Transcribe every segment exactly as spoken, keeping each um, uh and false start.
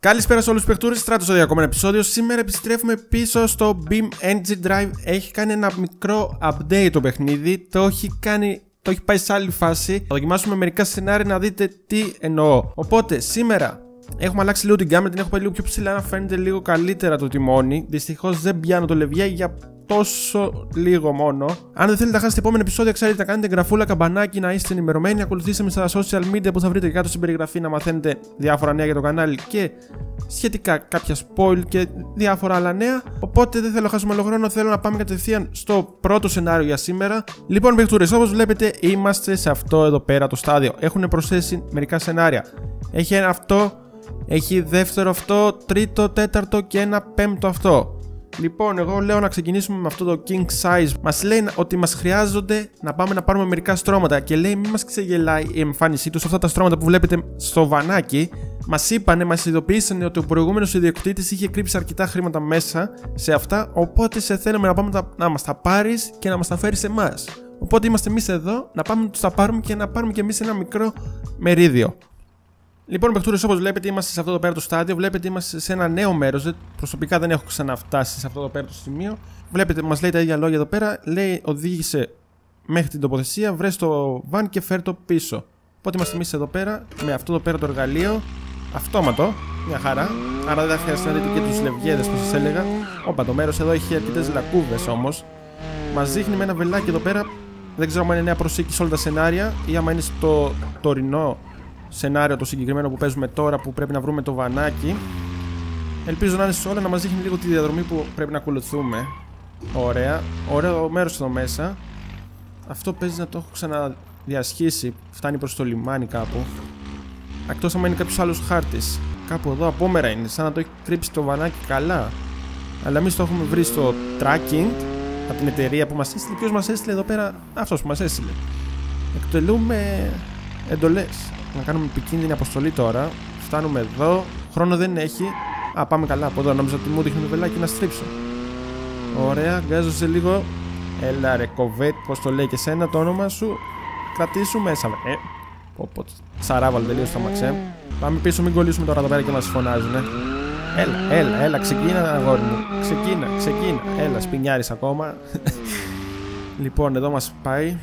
Καλησπέρα σε όλους τους παιχτούρες, Στράτος στο διακόμενο επεισόδιο. Σήμερα επιστρέφουμε πίσω στο Beam Engine Drive. Έχει κάνει ένα μικρό update το παιχνίδι. Το έχει κάνει, το έχει πάει σε άλλη φάση. Θα δοκιμάσουμε μερικά σενάρια να δείτε τι εννοώ. Οπότε σήμερα έχουμε αλλάξει λίγο την κάμερα, την έχω πάει λίγο πιο ψηλά να φαίνεται λίγο καλύτερα το τιμόνι. Δυστυχώς δεν πιάνω το λευγέ για τόσο λίγο μόνο. Αν δεν θέλετε να χάσετε επόμενο επεισόδιο, ξέρετε να κάνετε γραφούλα, καμπανάκι, να είστε ενημερωμένοι. Ακολουθήστε με στα social media που θα βρείτε κάτω στην περιγραφή να μαθαίνετε διάφορα νέα για το κανάλι και σχετικά κάποια spoil και διάφορα άλλα νέα. Οπότε δεν θέλω να χάσουμε άλλο χρόνο, θέλω να πάμε κατευθείαν στο πρώτο σενάριο για σήμερα. Λοιπόν, παιχτούρες, όπως βλέπετε, είμαστε σε αυτό εδώ πέρα το στάδιο. Έχουν προσθέσει μερικά σενάρια. Έχει ένα αυτό, έχει δεύτερο αυτό, τρίτο, τέταρτο και ένα πέμπτο αυτό. Λοιπόν, εγώ λέω να ξεκινήσουμε με αυτό το King Size. Μας λέει ότι μας χρειάζονται να πάμε να πάρουμε μερικά στρώματα και λέει μην μας ξεγελάει η εμφάνισή του σε αυτά τα στρώματα που βλέπετε στο βανάκι. Μας είπανε, μας ειδοποίησαν ότι ο προηγούμενος ιδιοκτήτης είχε κρύψει αρκετά χρήματα μέσα σε αυτά. Οπότε σε θέλουμε να πάμε να μας τα πάρεις και να μας τα φέρεις σε εμάς. Οπότε είμαστε εμείς εδώ να πάμε να τους τα πάρουμε και να πάρουμε και εμείς ένα μικρό μερίδιο. Λοιπόν, παιχτούρες, όπως βλέπετε, είμαστε σε αυτό το πέρα το στάδιο. Βλέπετε, είμαστε σε ένα νέο μέρος. Προσωπικά δεν έχω ξαναφτάσει σε αυτό το πέρα το σημείο. Βλέπετε, μας λέει τα ίδια λόγια εδώ πέρα. Λέει, οδήγησε μέχρι την τοποθεσία, βρες το βαν και φέρ το πίσω. Οπότε είμαστε εμείς εδώ πέρα με αυτό το πέρα το εργαλείο. Αυτόματο, μια χαρά. Άρα δεν θα χρειάζεται να δείτε και τους λευγέδες που σας έλεγα. Όπα, το μέρος εδώ έχει αρκετές λακκούβες όμως. Μας δείχνει με ένα βελάκι εδώ πέρα. Δεν ξέρω αν είναι νέα προσήκη σε όλα τα σενάρια ή άμα είναι στο τωρινό σενάριο το συγκεκριμένο που παίζουμε τώρα που πρέπει να βρούμε το βανάκι. Ελπίζω να είναι σε όλα, να μας δείχνει λίγο τη διαδρομή που πρέπει να ακολουθούμε. Ωραία, ωραίο μέρος εδώ μέσα. Αυτό παίζει να το έχω ξαναδιασχίσει. Φτάνει προς το λιμάνι κάπου. Εκτός άμα είναι κάποιος άλλος χάρτης. Κάπου εδώ απόμερα είναι, σαν να το έχει κρύψει το βανάκι καλά. Αλλά εμείς το έχουμε βρει στο tracking από την εταιρεία που μας έστειλε. Ποιος μας έστειλε εδώ πέρα? Αυτός που μας έστειλε. Εκτελούμε εντολές. Να κάνουμε επικίνδυνη αποστολή τώρα. Φτάνουμε εδώ. Χρόνο δεν έχει. Α, πάμε καλά από εδώ. Νόμιζα ότι μου δείχνει το βελάκι να στρίψω. Ωραία, γκάζω σε λίγο. Έλα ρε κοβέτ, πώς το λέει και σένα το όνομα σου. Κρατήσου μέσα. Ε, πω, πω, σαράβαλο τελείως το μαξέ. Πάμε πίσω, μην κολλήσουμε τώρα εδώ πέρα και μας φωνάζουνε. Έλα, έλα, έλα, ξεκίνα αγόρι μου. Ξεκίνα, ξεκίνα. Έλα, σπινιάρης ακόμα. Λοιπόν, εδώ μας πάει.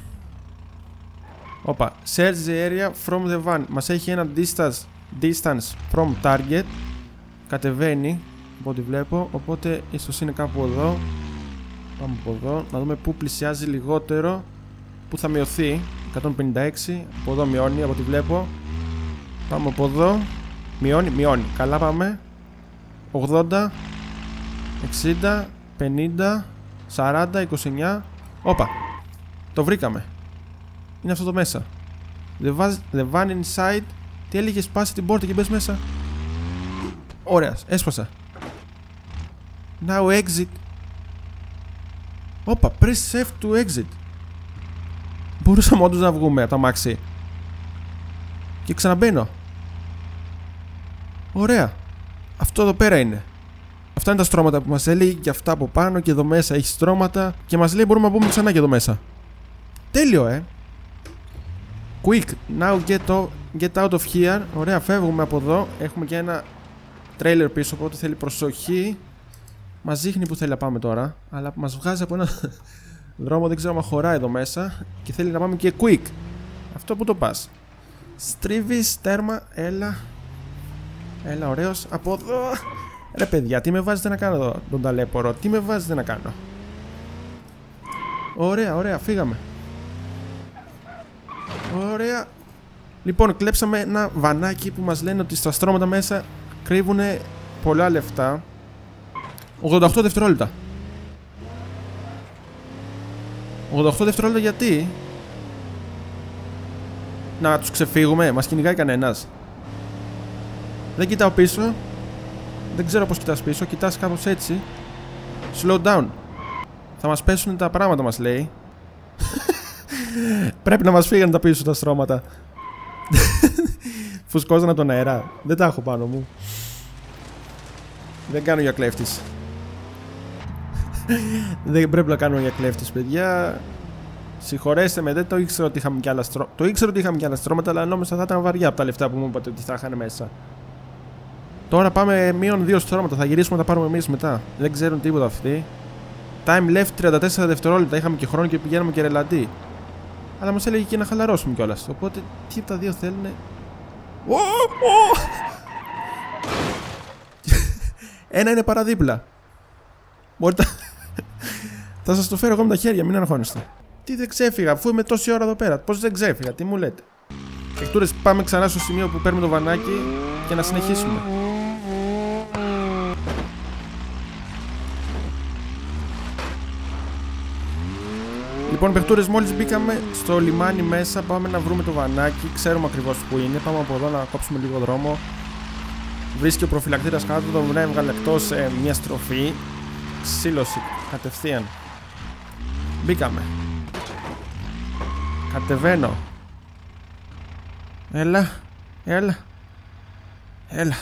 Όπα, search the area from the van. Μας έχει ένα distance, distance from target. Κατεβαίνει από ό,τι βλέπω. Οπότε ίσως είναι κάπου εδώ. Πάμε από εδώ, να δούμε πού πλησιάζει λιγότερο. Πού θα μειωθεί. εκατόν πενήντα έξι, από εδώ μειώνει από ό,τι βλέπω. Πάμε από εδώ. Μειώνει, μειώνει, καλά πάμε. ογδόντα, εξήντα, πενήντα, σαράντα, είκοσι εννιά. Όπα, το βρήκαμε. Είναι αυτό το μέσα. The van, the van inside. Τι έλεγε, σπάσει την πόρτα και μπες μέσα. Ωραία, έσπασα. Now exit. Όπα, press F to exit. Μπορούσαμε όντως να βγούμε από τα μάξι. Και ξαναμπαίνω. Ωραία. Αυτό εδώ πέρα είναι. Αυτά είναι τα στρώματα που μας έλεγε και αυτά από πάνω και εδώ μέσα έχει στρώματα. Και μας λέει μπορούμε να μπούμε ξανά και εδώ μέσα. Τέλειο, ε. Quick, now get, get out of here. Ωραία, φεύγουμε από εδώ. Έχουμε και ένα τρέιλερ πίσω, οπότε θέλει προσοχή. Μας δείχνει που θέλει να πάμε τώρα. Αλλά μας βγάζει από ένα δρόμο, δεν ξέρω αν χωράει εδώ μέσα. Και θέλει να πάμε και quick. Αυτό που το πας. Στρίβεις, τέρμα, έλα. Έλα, ωραίος. Από εδώ. Ρε παιδιά, τι με βάζετε να κάνω εδώ τον ταλέπορο? Τι με βάζετε να κάνω? Ωραία, ωραία, φύγαμε. Ωραία. Λοιπόν, κλέψαμε ένα βανάκι που μας λένε ότι στα στρώματα μέσα κρύβουν πολλά λεφτά. ογδόντα οκτώ δευτερόλεπτα. ογδόντα οκτώ δευτερόλεπτα γιατί? Να τους ξεφύγουμε, μας κυνηγάει κανένας. Δεν κοιτάω πίσω. Δεν ξέρω πως κοιτάς πίσω, κοιτάς κάπως έτσι. Slow down. Θα μας πέσουν τα πράγματα μας λέει. Πρέπει να μας φύγανε τα πίσω τα στρώματα. Φουσκώζανε τον αέρα. Δεν τα έχω πάνω μου. Δεν κάνω για κλέφτης. Δεν πρέπει να κάνω για κλέφτης, παιδιά. Συγχωρέστε με, δεν το ήξερα ότι είχαμε κι άλλα στρώματα. Το ήξερα ότι είχαμε κι άλλα στρώματα, αλλά νόμιζα θα ήταν βαριά από τα λεφτά που μου είπατε ότι θα είχαν μέσα. Τώρα πάμε μείον δύο στρώματα. Θα γυρίσουμε να τα πάρουμε εμείς μετά. Δεν ξέρουν τίποτα αυτοί. Time left τριάντα τέσσερα δευτερόλεπτα. Είχαμε και χρόνο και πηγαίναμε και ρελαντί. Αλλά μας έλεγε και να χαλαρώσουμε κιόλας. Οπότε τι από τα δύο θέλουνε. Ένα είναι παραδίπλα. Μπορείτε. Θα σας το φέρω εγώ με τα χέρια, μην αγχώνεστε. Τι δεν ξέφυγα, αφού είμαι τόση ώρα εδώ πέρα. Πώς δεν ξέφυγα, τι μου λέτε. Εκτούρες, πάμε ξανά στο σημείο που παίρνουμε το βανάκι και να συνεχίσουμε. Λοιπόν, παιχτούρες, μόλις μπήκαμε στο λιμάνι μέσα, πάμε να βρούμε το βανάκι. Ξέρουμε ακριβώς που είναι. Πάμε από εδώ να κόψουμε λίγο δρόμο. Βρίσκει ο προφυλακτήρας κάτω, τον έβγαλε εκτός ε, μια στροφή. Ξύλωση, κατευθείαν. Μπήκαμε. Κατεβαίνω. Έλα, έλα, έλα.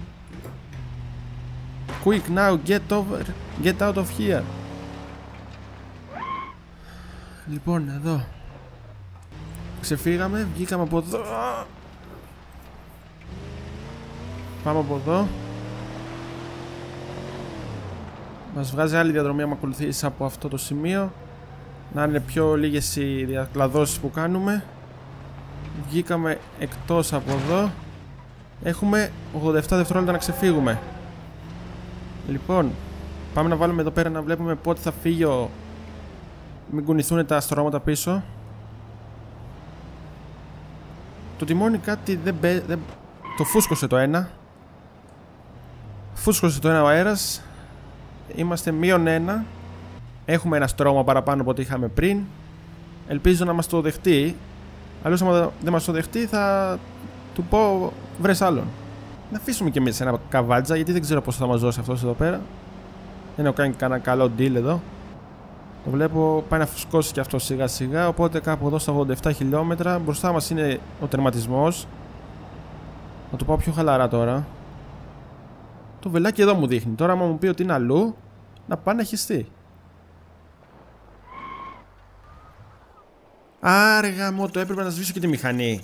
Quick now, get over, get out of here. Λοιπόν, εδώ. Ξεφύγαμε, βγήκαμε από εδώ. Πάμε από εδώ. Μας βγάζει άλλη διαδρομή άμα ακολουθήσεις από αυτό το σημείο. Να είναι πιο λίγες οι διακλαδώσεις που κάνουμε. Βγήκαμε εκτός από εδώ. Έχουμε ογδόντα επτά δευτερόλεπτα να ξεφύγουμε. Λοιπόν, πάμε να βάλουμε εδώ πέρα να βλέπουμε πότε θα φύγει ο... Μην κουνηθούν τα στρώματα πίσω. Το τιμόνι κάτι δεν, μπε... δεν... Το φούσκωσε το ένα. Φούσκωσε το ένα ο αέρας. Είμαστε μείον ένα. Έχουμε ένα στρώμα παραπάνω από ό,τι είχαμε πριν. Ελπίζω να μας το δεχτεί. Αλλιώς άμα δεν μας το δεχτεί θα του πω βρες άλλον. Να αφήσουμε κι εμείς ένα καβάτζα, γιατί δεν ξέρω πώς θα μας δώσει αυτός εδώ πέρα. Δεν έχω κάνει κανένα καλό deal εδώ. Το βλέπω πάει να φουσκώσει κι αυτό σιγά σιγά. Οπότε κάπου εδώ στα ογδόντα επτά χιλιόμετρα. Μπροστά μας είναι ο τερματισμός. Να το πάω πιο χαλαρά τώρα. Το βελάκι εδώ μου δείχνει. Τώρα άμα μου πει ότι είναι αλλού, να πάει να χεστεί. Άργα μου, το έπρεπε να σβήσω και τη μηχανή.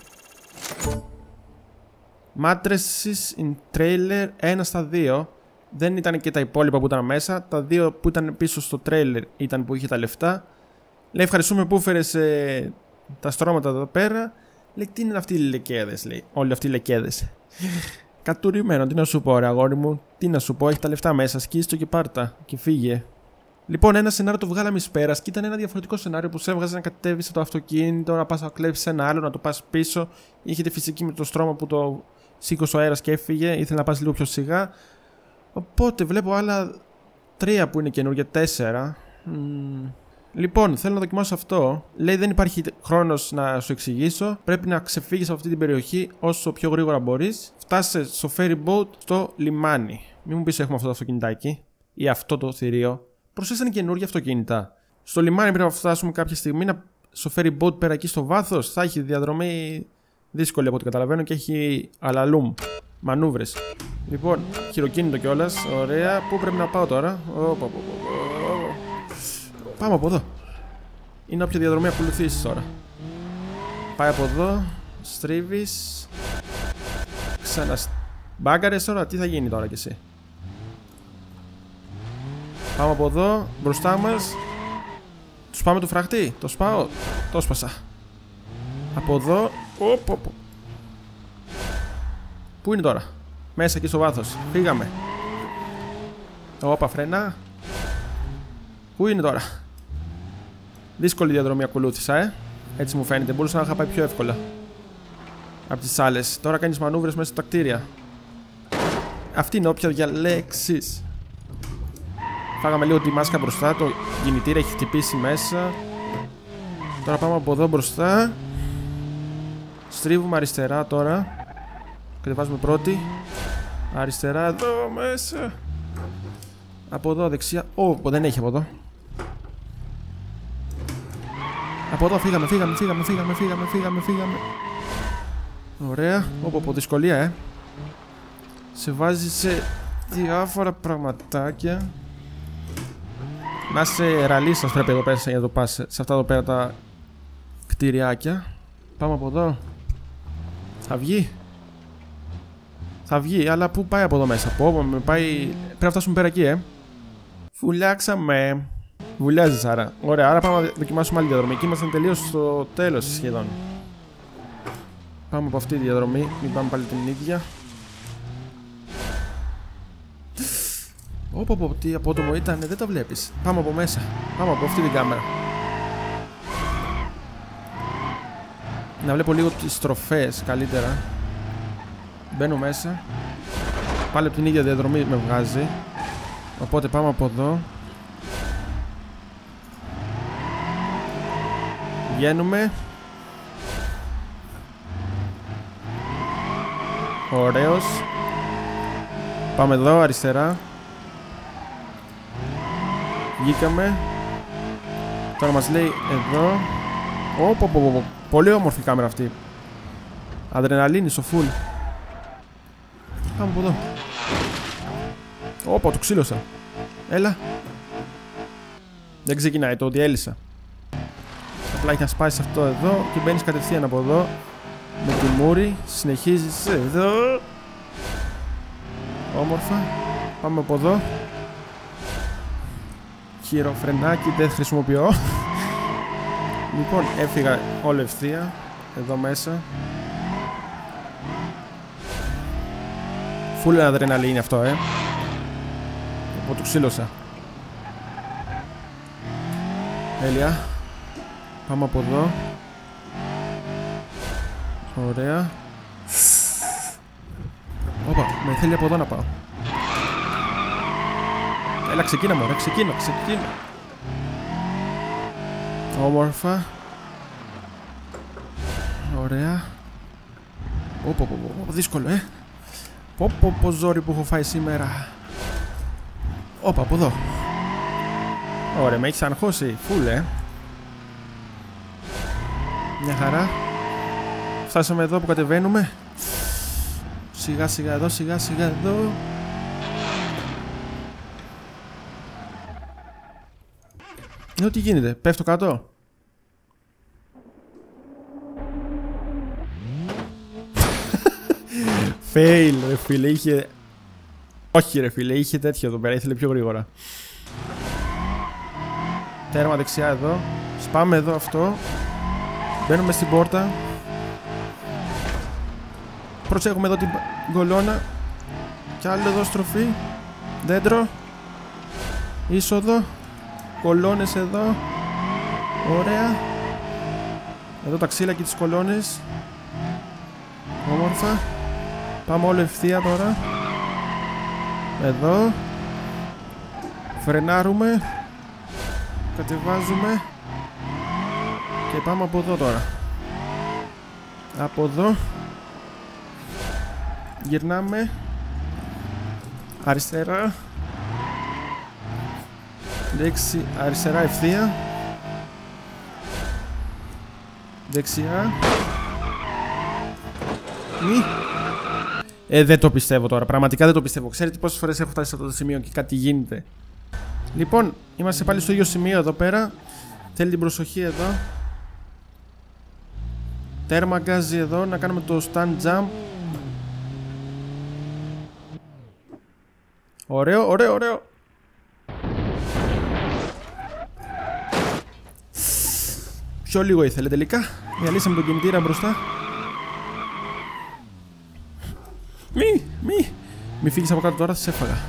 Mattresses in trailer ένα στα δύο. Δεν ήταν και τα υπόλοιπα που ήταν μέσα. Τα δύο που ήταν πίσω στο trailer ήταν που είχε τα λεφτά. Λέει ευχαριστούμε που έφερες ε, τα στρώματα εδώ πέρα. Λέει τι είναι αυτοί οι λεκέδες, λέει. Όλοι αυτοί οι λεκέδες. Κατουρημένο, τι να σου πω, ρε αγόρι μου. Τι να σου πω, έχει τα λεφτά μέσα. Σκίστο και πάρτα και φύγε. Λοιπόν, ένα σενάριο το βγάλαμε εις πέρας και ήταν ένα διαφορετικό σενάριο που σε έβγαζε να κατέβεις το αυτοκίνητο, να πας να κλέψεις ένα άλλο, να το πας πίσω. Είχε τη φυσική με το στρώμα που το σήκωσε ο αέρας και έφυγε. Ήθελε να πας λίγο πιο σιγά. Οπότε βλέπω άλλα τρία που είναι καινούργια, τέσσερα. Mm. Λοιπόν, θέλω να δοκιμάσω αυτό. Λέει δεν υπάρχει χρόνος να σου εξηγήσω. Πρέπει να ξεφύγεις από αυτή την περιοχή όσο πιο γρήγορα μπορείς. Φτάσε στο ferry boat στο λιμάνι. Μην μου πεις έχουμε αυτό το αυτοκινητάκι ή αυτό το θηρίο. Προσθέσανε καινούργια αυτοκίνητα. Στο λιμάνι πρέπει να φτάσουμε κάποια στιγμή να... στο ferry boat πέρα εκεί στο βάθος. Θα έχει διαδρομή δύσκολη από ό,τι καταλαβαίνω και έχει αλαλούμ. Μανούβρες. Λοιπόν, χειροκίνητο κιόλας. Ωραία. Πού πρέπει να πάω τώρα? Πάμε από εδώ. Είναι όποια διαδρομή ακολουθήσεις τώρα. Πάει από εδώ. Στρίβεις. Ξανα... Μπάγκαρες τώρα. Τι θα γίνει τώρα κι εσύ? Πάμε από εδώ. Μπροστά μας. Του πάμε το φραχτή. Το σπάω. Το σπάσα. Από εδώ. Οπ, οπ. Πού είναι τώρα? Μέσα εκεί στο βάθος. Φύγαμε. Όπα, φρένα. Πού είναι τώρα? Δύσκολη διαδρομή ακολούθησα, ε. Έτσι μου φαίνεται. Μπορούσα να είχα πάει πιο εύκολα από τις άλλες. Τώρα κάνεις μανούβρες μέσα στα κτίρια. Αυτή είναι όποια διαλέξεις. Φάγαμε λίγο τη μάσκα μπροστά. Το κινητήρα έχει χτυπήσει μέσα. Τώρα πάμε από εδώ μπροστά. Στρίβουμε αριστερά τώρα. Κατεβάζουμε πρώτη. Αριστερά εδώ μέσα. Από εδώ δεξιά. Ω, δεν έχει από εδώ. Από εδώ φύγαμε, φύγαμε, φύγαμε, φύγαμε, φύγαμε, φύγαμε, φύγαμε. Ωραία. Όπου από δυσκολία, ε. Σε βάζει σε διάφορα πραγματάκια. Να είσαι ραλίστας πρέπει εδώ πέρα για να το πας σε αυτά εδώ πέρα τα κτηριάκια. Πάμε από εδώ. Θα βγει. Θα βγει, αλλά πού πάει από εδώ μέσα? Πω, με πάει... Πρέπει να φτάσουμε πέρα εκεί, ε. Φουλιάξαμε. Βουλιάζει άρα. Ωραία, άρα πάμε να δοκιμάσουμε άλλη διαδρομή. Εκεί ήμασταν τελείως στο τέλος σχεδόν. Πάμε από αυτή τη διαδρομή, μην πάμε πάλι την ίδια. Όπο, πω, τι απότομο ήταν, δεν το βλέπεις. Πάμε από μέσα, πάμε από αυτή την κάμερα. Να βλέπω λίγο τις στροφές καλύτερα. Μπαίνω μέσα. Πάλι από την ίδια διαδρομή με βγάζει. Οπότε πάμε από εδώ. Βγαίνουμε. Ωραίος. Πάμε εδώ αριστερά. Βγήκαμε. Τώρα μας λέει εδώ. Ωπω, πω, πω. Πολύ όμορφη κάμερα αυτή. Αδρεναλίνη στο full. Πάμε από εδώ. Ωπω, το ξύλωσα. Έλα. Δεν ξεκινάει, το διέλυσα. Απλά έχει να σπάσει αυτό εδώ και μπαίνεις κατευθείαν από εδώ. Με τη μούρη. Συνεχίζεις εδώ. Όμορφα. Πάμε από εδώ. Χειροφρενάκι δεν χρησιμοποιώ. Λοιπόν, έφυγα όλο ευθεία. Εδώ μέσα. Φούλε αδρεναλίνη αυτό, ε. Από το ξύλωσα. Τέλεια. Πάμε από εδώ. Ωραία. Όπα, με θέλει από εδώ να πάω. Έλα, ξεκίνα μωρέ, ξεκίνα, ξεκίνα. Όμορφα. Ωραία. Ωπω, πω, πω, δύσκολο, ε. Πω, πω, πω, ζόρι που έχω φάει σήμερα. Όπα, από εδώ. Ωραία, με έχεις αγχώσει, φουλ, ε. Μια χαρά. Φτάσαμε εδώ που κατεβαίνουμε. Σιγά σιγά εδώ, σιγά σιγά εδώ. Εδώ τι γίνεται, πέφτω κάτω. Fail ρε φίλε, είχε... Όχι ρε φίλε, είχε τέτοιο εδώ πέρα, ήθελε πιο γρήγορα. Τέρμα δεξιά εδώ. Σπάμε εδώ αυτό. Μπαίνουμε στην πόρτα. Προσέχουμε εδώ την γκολόνα. Κι άλλο εδώ στροφή. Δέντρο. Είσοδο. Κολόνες εδώ. Ωραία. Εδώ τα ξύλα και τις κολόνες. Όμορφα. Πάμε όλο ευθεία τώρα. Εδώ. Φρενάρουμε. Κατεβάζουμε. Και πάμε από εδώ τώρα. Από εδώ. Γυρνάμε. Αριστερά. Δεξι, αριστερά ευθεία. Δεξιά. Μη. Ε, δεν το πιστεύω τώρα. Πραγματικά δεν το πιστεύω. Ξέρετε πόσες φορές έχω φτάσει σε αυτό το σημείο και κάτι γίνεται. Λοιπόν, είμαστε πάλι στο ίδιο σημείο εδώ πέρα. Θέλει την προσοχή εδώ. Τέρμα γκάζι εδώ. Να κάνουμε το stand jump. Ωραίο, ωραίο, ωραίο. Πιο λίγο ήθελε τελικά. Διαλύσαμε τον κινητήρα μπροστά. Μη, μη. Μη φύγεις από κάτω τώρα, θα σε έφαγα.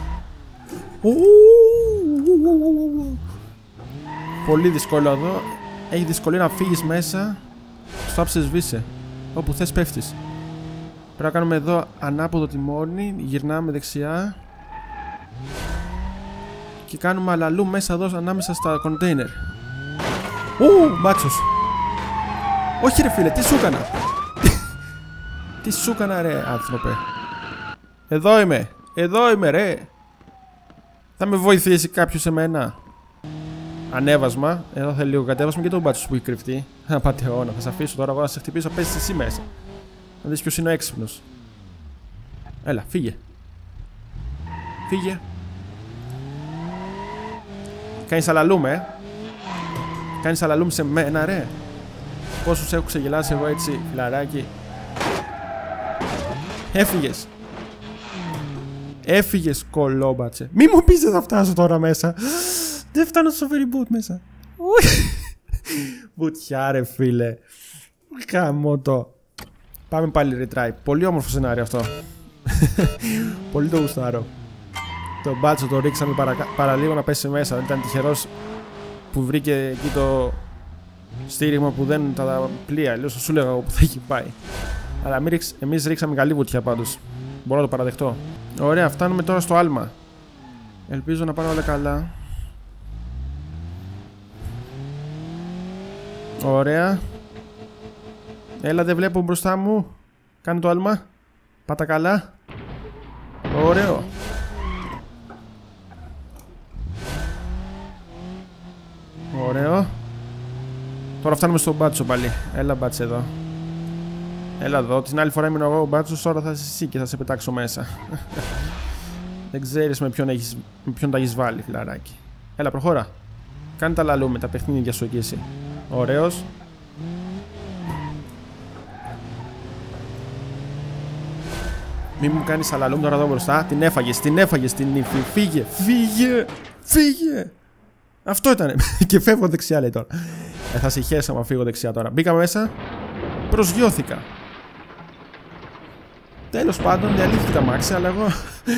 Πολύ δύσκολο εδώ. Έχει δυσκολία να φύγεις μέσα. Στο άψε σβήσε. Όπου θες πέφτεις. Πρέπει να κάνουμε εδώ ανάποδο τιμόνι. Γυρνάμε δεξιά. Και κάνουμε αλαλού μέσα εδώ ανάμεσα στα κοντέινερ. Ου, μπάτσος. Όχι ρε φίλε, τι σου έκανα. Τι σου έκανα ρε άνθρωπε. Εδώ είμαι, εδώ είμαι ρε. Θα με βοηθήσει κάποιος εμένα. Ανέβασμα, εδώ θέλει λίγο κατέβασμα και τον μπάτσος που έχει κρυφτεί. Απατεώνα, θα σε αφήσω τώρα εγώ να σε χτυπήσω, πέσεις εσύ μέσα. Να δεις ποιος είναι ο έξυπνος. Έλα, φύγε. Φύγε. Κάνεις αλαλούμ, ε. Κάνεις αλαλούμ σε μένα, ρε. Πόσους έχω ξεγελάσει εγώ έτσι, φιλαράκι. Έφυγες. Έφυγες κολόμπατσε. Μη μου πεις δεν θα φτάσω τώρα μέσα. Δεν φτάνω στο ferry boat μέσα. Βουτιά ρε φίλε. Καμώτο. Πάμε πάλι retry. Πολύ όμορφο σενάριο αυτό. Πολύ το γουστάρω. Το μπάτσο το ρίξαμε παρακα... παραλίγο να πέσει μέσα. Ήταν τυχερός που βρήκε εκεί το στήριγμα που δεν ήταν τα πλοία. Αλλιώς θα σου λέγα που θα έχει πάει. Αλλά εμείς ρίξαμε καλή βουτιά πάντως. Μπορώ να το παραδεχτώ. Ωραία, φτάνουμε τώρα στο άλμα. Ελπίζω να πάνε όλα καλά. Ωραία. Έλα, δεν βλέπω μπροστά μου. Κάνε το άλμα. Πάτα καλά. Ωραίο. Ωραίο. Τώρα φτάνουμε στον μπάτσο πάλι. Έλα μπάτσε εδώ. Έλα εδώ. Την άλλη φορά ήμουν εγώ ο μπάτσος. Τώρα θα είσαι εσύ και θα σε πετάξω μέσα. Δεν ξέρεις με ποιον, έχεις, με ποιον τα έχεις βάλει, φιλαράκι. Έλα, προχώρα. Κάνε τα λαλού με τα παιχνίδια σου εκεί εσύ. Ωραίος. Μη μου κάνεις αλαλούμ τώρα εδώ μπροστά. Την έφαγες, την έφαγες την ύφη. Φύγε, φύγε, φύγε. Αυτό ήτανε. Και φεύγω δεξιά λέει τώρα. Ε, θα συγχέσαι άμα φύγω δεξιά τώρα. Μπήκα μέσα. Προσγειώθηκα. Τέλος πάντων, διαλύθηκε τα μάξι, αλλά εγώ.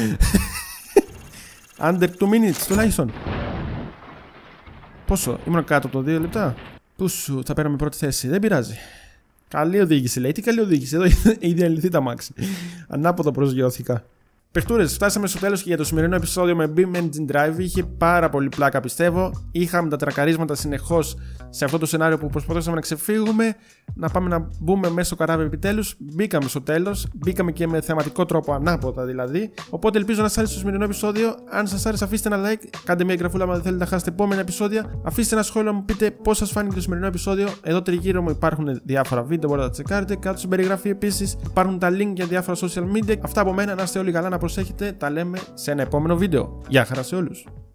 Under two minutes τουλάχιστον. Πόσο, ήμουν κάτω από το δύο λεπτά. Πού σου, θα πέραμε πρώτη θέση. Δεν πειράζει. Καλή οδήγηση λέει. Τι καλή οδήγηση. Εδώ έχει διαλυθεί τα μάξι. Ανάποδα προσγειώθηκα. Παιχτούρες, φτάσαμε στο τέλος και για το σημερινό επεισόδιο με Beam Engine Drive. Είχε πάρα πολύ πλάκα πιστεύω. Είχαμε τα τρακαρίσματα συνεχώς σε αυτό το σενάριο που προσπαθούσαμε να ξεφύγουμε. Να πάμε να μπούμε μέσα στο καράβι επιτέλους. Μπήκαμε στο τέλος. Μπήκαμε και με θεματικό τρόπο, ανάποδα δηλαδή. Οπότε ελπίζω να σας άρεσε το σημερινό επεισόδιο. Αν σας άρεσε, αφήστε ένα like. Κάντε μια εγγραφούλα αν δεν θέλετε να χάσετε επόμενα επεισόδια. Αφήστε ένα σχόλιο να μου πείτε πώς σας φάνηκε το σημερινό επεισόδιο. Εδώ τριγύρω μου υπάρχουν διάφορα βίντεο, μπορείτε να τα τσεκάρετε. Κάτω στην περιγραφή επίσης υπάρχουν τα link για διάφορα social media. Αυτά από μένα, να είστε όλοι καλά, να προσέχετε. Τα λέμε σε ένα επόμενο βίντεο. Γεια χαρά σε όλους.